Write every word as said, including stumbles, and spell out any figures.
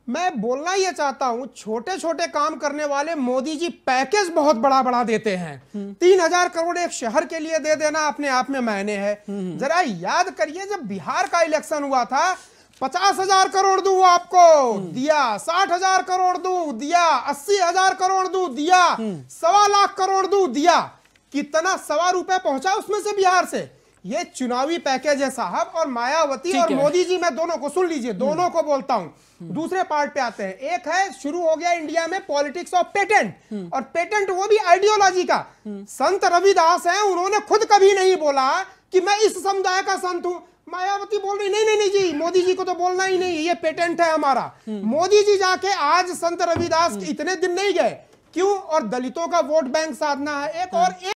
मैं बोलना ये चाहता हूं, छोटे छोटे काम करने वाले मोदी जी पैकेज बहुत बड़ा बड़ा देते हैं। तीन हजार करोड़ एक शहर के लिए दे देना अपने आप में मायने है। जरा याद करिए, जब बिहार का इलेक्शन हुआ था, पचास हजार करोड़ दूं आपको, दिया। साठ हजार करोड़ दूं, दिया। अस्सी हजार करोड़ दूं, दिया। सवा लाख करोड़ दूं, दिया। कितना सवा रुपए पहुंचा उसमें से बिहार से। ये चुनावी पैकेज है साहब। और मायावती और मोदी जी, मैं दोनों को सुन लीजिए, दोनों को बोलता हूं। दूसरे पार्ट पे आते हैं। एक है, शुरू हो गया इंडिया में पॉलिटिक्स ऑफ पेटेंट, और पेटेंट वो भी आइडियोलॉजी का। संत रविदास हैं, उन्होंने खुद कभी नहीं बोला कि मैं इस समुदाय का संत हूं। मायावती बोल रही नहीं नहीं नहीं जी, मोदी जी को तो बोलना ही नहीं, ये पेटेंट है हमारा। मोदी जी जाके आज संत रविदास इतने दिन नहीं गए, क्यों? और दलितों का वोट बैंक साधना है। एक और